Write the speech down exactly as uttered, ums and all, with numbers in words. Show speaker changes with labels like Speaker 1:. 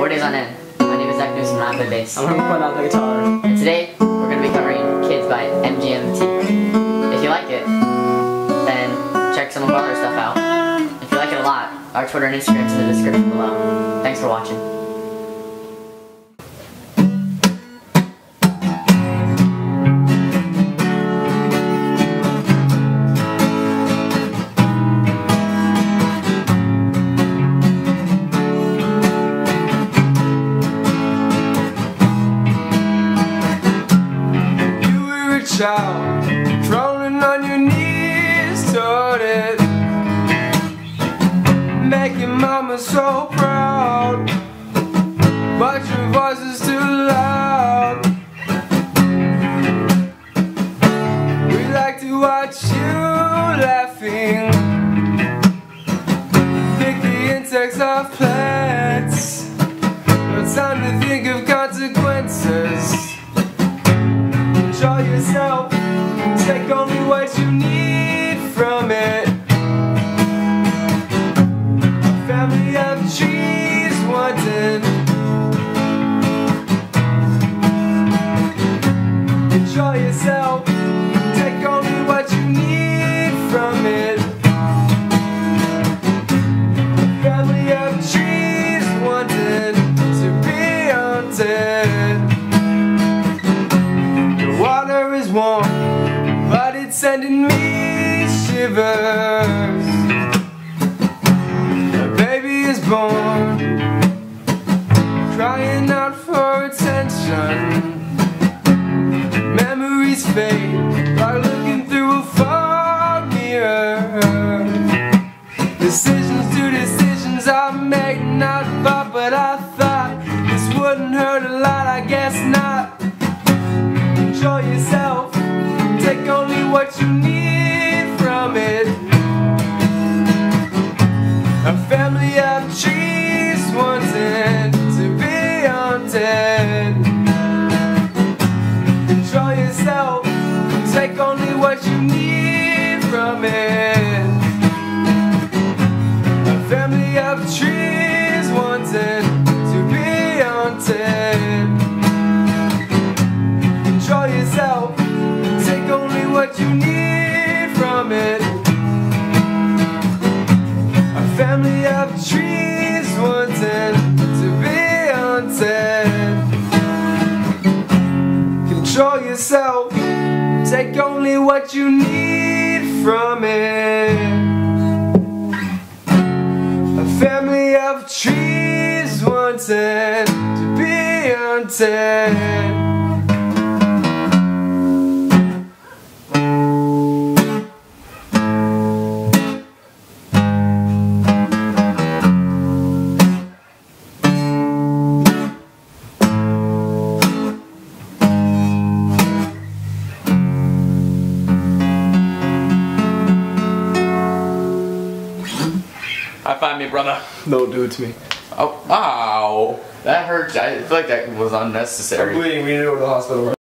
Speaker 1: four days on end. My name is Zach Newsom and I play bass.
Speaker 2: I'm gonna put out the guitar.
Speaker 1: And today, we're going to be covering Kids by M G M T. If you like it, then check some of our other stuff out. If you like it a lot, our Twitter and Instagram's in the description below. Thanks for watching.
Speaker 3: Child, crawling on your knees toward it, making mama so proud, but your voice is too loud. We like to watch you laughing, pick the insects off plants. No time to think of consequences. Enjoy yourself, take only what you need from it. A family of trees wanted. Enjoy yourself, take only what you need from it. A family of trees wanted to be haunted. Water is warm, but it's sending me shivers. A baby is born, crying out for attention. Memories fade like looking through a fog mirror. Decisions to decisions I make, not thought, but I thought this wouldn't hurt a lot, I guess not. Enjoy yourself, take only what you need from it. A family of trees wanted to be haunted. Enjoy yourself, take only what you need from it. A family of trees wanted to be haunted. Enjoy yourself, take only what you need from it. A family of trees wanted to be haunted. Control yourself, take only what you need from it. A family of trees wanted to be haunted.
Speaker 2: High five me, brother. Don't do it to me.
Speaker 1: Oh, ow. That hurt. I feel like that was unnecessary.
Speaker 2: I'm bleeding. We need to go to the hospital.